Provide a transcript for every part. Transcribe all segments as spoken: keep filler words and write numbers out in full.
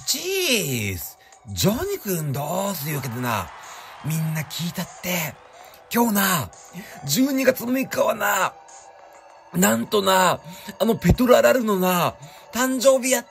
チチーズジョニーくんどうするわけでな。みんな聞いたって。今日な、じゅうにがつむいかはな、なんとな、あのペトララルのな、誕生日やって。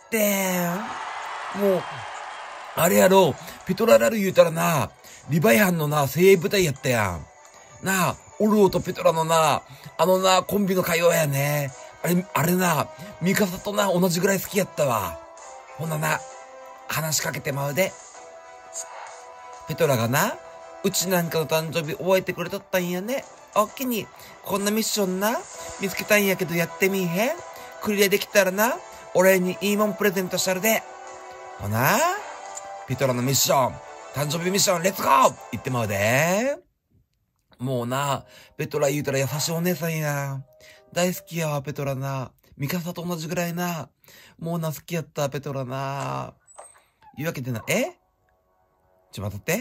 もう、あれやろ、ペトララル言うたらな、リヴァイ班のな、精鋭部隊やったやん。なあ、オルオとペトラのな、あのな、コンビの会話やね。あれ、あれな、ミカサとな、同じぐらい好きやったわ。ほなな、話しかけてまうで。ペトラがな、うちなんかの誕生日覚えてくれとったんやね。おっきに、こんなミッションな、見つけたんやけどやってみいへん？クリアできたらな、俺にいいもんプレゼントしたるで。ほな、ペトラのミッション、誕生日ミッション、レッツゴー言ってまうで。もうな、ペトラ言うたら優しいお姉さんや。大好きやわ、ペトラな。ミカサと同じぐらいな。もうな、好きやった、ペトラな。いうわけでな、えちょ、待って。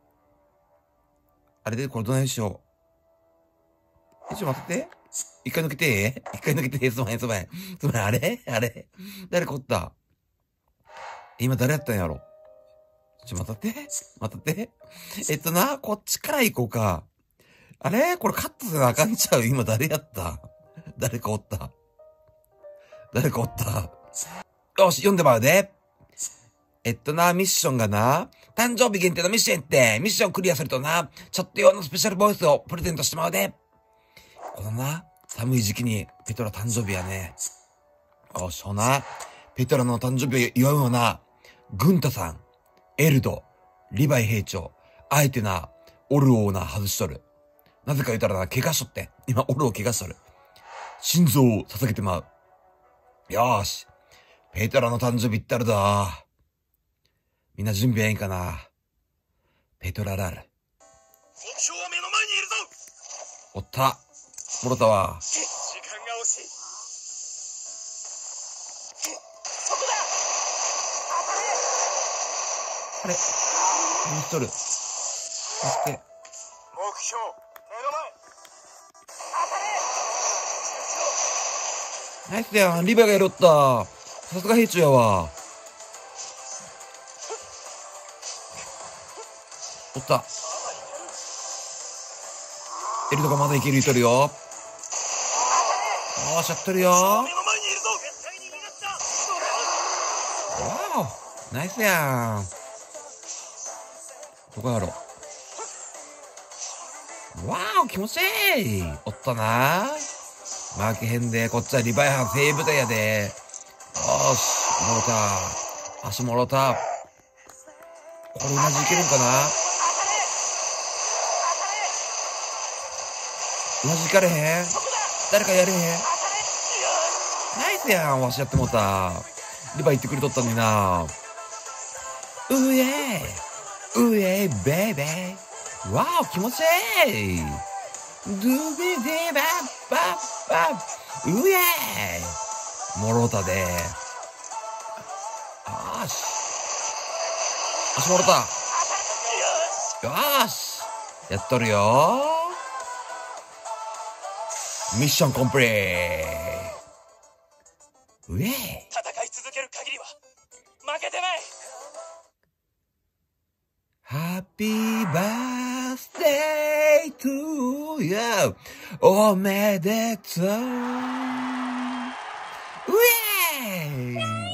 あれで、これどないしよう。え、ちょ、待って。一回抜けて一回抜けてすまへん、すまへん。すまへん、あれあれ誰かおった今誰やったんやろちょ、待って。待って。えっとな、こっちから行こうか。あれこれカットせなあかんちゃう今誰やった誰かおった誰かおったよし、読んでまうで。えっとな、ミッションがな、誕生日限定のミッションやって、ミッションクリアするとな、ちょっと用のスペシャルボイスをプレゼントしてまうで。このな、寒い時期にペトラ誕生日やね。よし、ほな、ペトラの誕生日を祝うのな、グンタさん、エルド、リヴァイ兵長、あえてな、オルオーな外しとる。なぜか言ったらな、怪我しとって。今、オルオー怪我しとる。心臓を捧げてまう。よーし。ペトラの誕生日ったるだ。みんな準備はいいかな。ペトララル。副将は目の前にいるぞ。 おった。もろたわ。 時間が惜しい。そこだ。 あれ何しとる待って。 目標、目の前。 ナイスやん。リヴァイがやろった。さすが兵長やわ。おった。エルドがまだいける言うとるよ。よーし、やっとるよ。わお、ナイスやん。どこやろ。わお、気持ちいい。おったな。負けへんで、こっちはリヴァイ班精鋭部隊やで。よーし、もろた。足もろた。これマジいけるんかな。マジいかれへん誰かやれへんナイスやんわしやってもうた。リヴァイ言ってくれとったのにな。うえーうえーベイベーわお気持ちいいドゥビディバッバッバッうえーもろたで。よーし足もろた。よーしやっとるよ。ミッションコンプリート。うえー戦い続ける限りは負けてない。 ハッピーバースデートゥーユーおめでとううえー